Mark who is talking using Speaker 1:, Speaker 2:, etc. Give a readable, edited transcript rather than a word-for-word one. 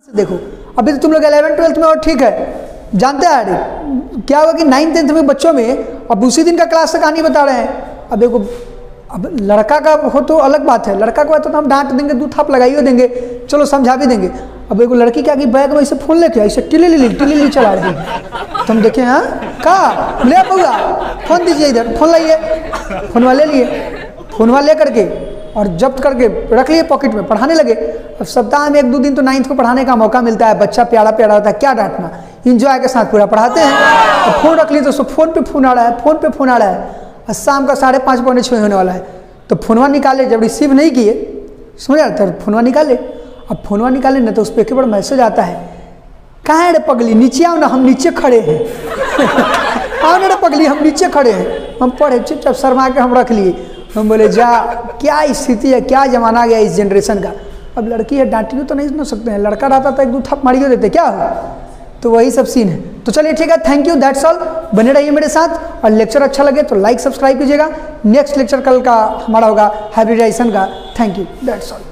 Speaker 1: देखो अभी तो तुम लोग 11th 12th में और ठीक है, जानते हैं अरे क्या होगा कि 9th 10th में बच्चों में अब उसी दिन का क्लास तक कहानी बता रहे हैं। अब देखो, अब लड़का का हो तो अलग बात है, लड़का को तो हम डांट देंगे, 2 थाप लगाइए देंगे, चलो समझा भी देंगे। अब देखो लड़की क्या कि बैग में ऐसे फोन लेके ऐसे टिली चला रही है, तो हम देखें हाँ कहाँ ले पऊगा, फोन दीजिए इधर, फोन लाइए, फोनवा ले लिए, फोनवा ले करके और जब्त करके रख लिए पॉकेट में, पढ़ाने लगे। अब सप्ताह में 1-2 दिन तो 9th को पढ़ाने का मौका मिलता है, बच्चा प्यारा प्यारा होता है, क्या डांटना, इंजॉय के साथ पूरा पढ़ाते हैं। अब फोन रख लिए तो फोन पे फोन आ रहा है, फोन पे फोन आ रहा है, और शाम का 5:30 पौने 6 होने वाला है, तो फोनवा निकाले, जब रिसीव नहीं किए समझ आ रहा, फोनवा निकाले। अब फोनवा निकाले ना तो उस पर एक बार मैसेज आता है, कहाँ है रे पगली, नीचे आओ ना, हम नीचे खड़े हैं आओ ना रे पगली, हम नीचे खड़े हैं। हम पढ़े चुपचाप शर्मा के हम रख लिए। हम बोले जा, क्या स्थिति है, क्या जमाना आ गया इस जनरेशन का। अब लड़की है, डांटियो तो नहीं सुन सकते हैं, लड़का रहता तो 1-2 थप मारियो देते, क्या हो। तो वही सब सीन है। तो चलिए ठीक है, थैंक यू, दैट्स ऑल। बने रहिए मेरे साथ, और लेक्चर अच्छा लगे तो लाइक सब्सक्राइब कीजिएगा। नेक्स्ट लेक्चर कल का हमारा होगा हाइब्रिडाइजेशन का। Thank you, that's all.